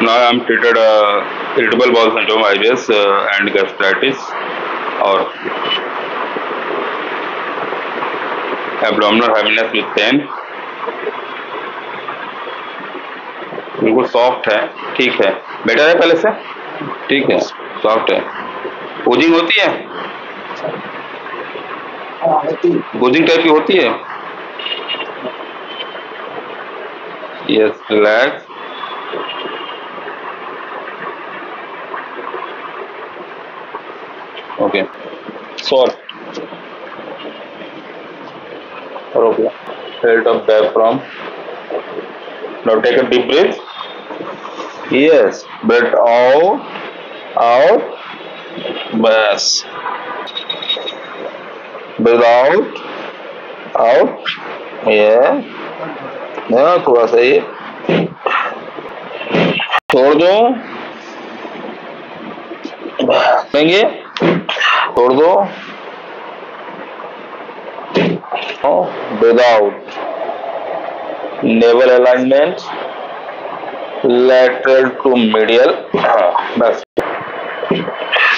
Now I am treated irritable bowel syndrome, IBS, and gastritis, or abdominal heaviness with pain. बिल्कुल soft है, ठीक है, better है पहले से, ठीक है, सॉफ्ट है। पोजिंग होती है, पोजिंग टाइप की होती है। Yes, relax. Okay, soft, okay, health of diaphragm. Now take a deep breath. Yes, breath out, out, बस, breathe out, out, yeah, थोड़ा सा ये छोड़ दो, लेंगे, छोड़ दो, breathe out, navel alignment, lateral to medial, बस।